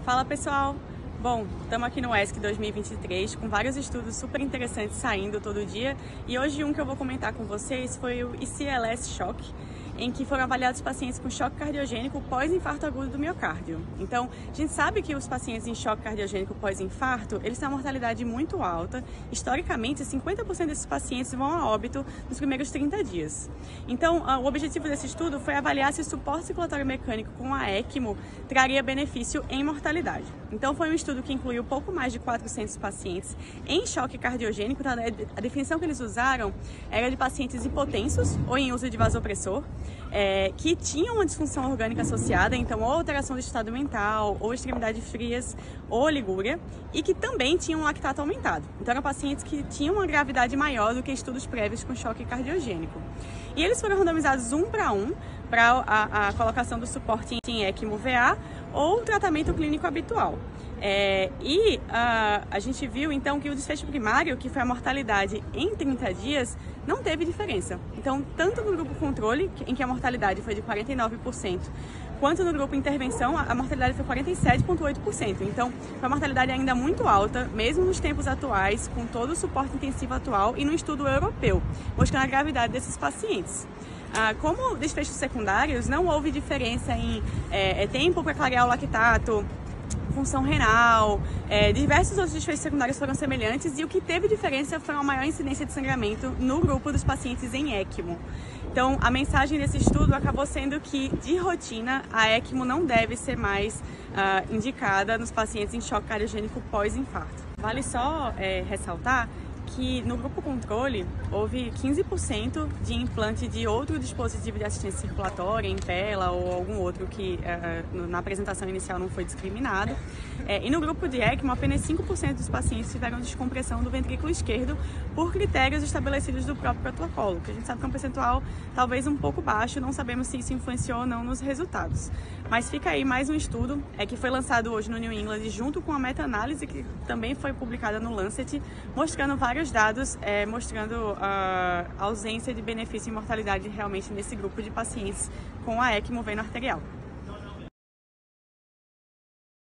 Fala pessoal! Bom, estamos aqui no ESC 2023 com vários estudos super interessantes saindo todo dia e hoje um que eu vou comentar com vocês foi o ECLS Shock, em que foram avaliados pacientes com choque cardiogênico pós-infarto agudo do miocárdio. Então, a gente sabe que os pacientes em choque cardiogênico pós-infarto, eles têm uma mortalidade muito alta. Historicamente, 50% desses pacientes vão a óbito nos primeiros 30 dias. Então, o objetivo desse estudo foi avaliar se o suporte circulatório mecânico com a ECMO traria benefício em mortalidade. Então, foi um estudo que incluiu pouco mais de 400 pacientes em choque cardiogênico. Então, a definição que eles usaram era de pacientes hipotensos ou em uso de vasopressor, que tinham uma disfunção orgânica associada, então ou alteração do estado mental, ou extremidades frias, ou oligúria, e que também tinham um lactato aumentado. Então eram pacientes que tinham uma gravidade maior do que estudos prévios com choque cardiogênico. E eles foram randomizados 1 para 1 para a colocação do suporte em ECMO-VA ou tratamento clínico habitual. A gente viu então que o desfecho primário, que foi a mortalidade em 30 dias, não teve diferença. Então, tanto no grupo controle, em que a mortalidade foi de 49%, quanto no grupo intervenção, a mortalidade foi 47,8%. Então, foi uma mortalidade ainda muito alta, mesmo nos tempos atuais, com todo o suporte intensivo atual e no estudo europeu, mostrando a gravidade desses pacientes. Como desfechos secundários, não houve diferença em tempo para clarear o lactato, função renal, diversos outros desfechos secundários foram semelhantes, e o que teve diferença foi uma maior incidência de sangramento no grupo dos pacientes em ECMO. Então, a mensagem desse estudo acabou sendo que, de rotina, a ECMO não deve ser mais indicada nos pacientes em choque cardiogênico pós-infarto. Vale só ressaltar que no grupo controle houve 15% de implante de outro dispositivo de assistência circulatória, Impella ou algum outro que na apresentação inicial não foi discriminado. E no grupo de ECMO, apenas 5% dos pacientes tiveram descompressão do ventrículo esquerdo por critérios estabelecidos do próprio protocolo, que a gente sabe que é um percentual talvez um pouco baixo, não sabemos se isso influenciou ou não nos resultados. Mas fica aí mais um estudo que foi lançado hoje no New England junto com a meta-análise que também foi publicada no Lancet, mostrando vários dados, mostrando a ausência de benefício em mortalidade realmente nesse grupo de pacientes com a ECMO veno arterial.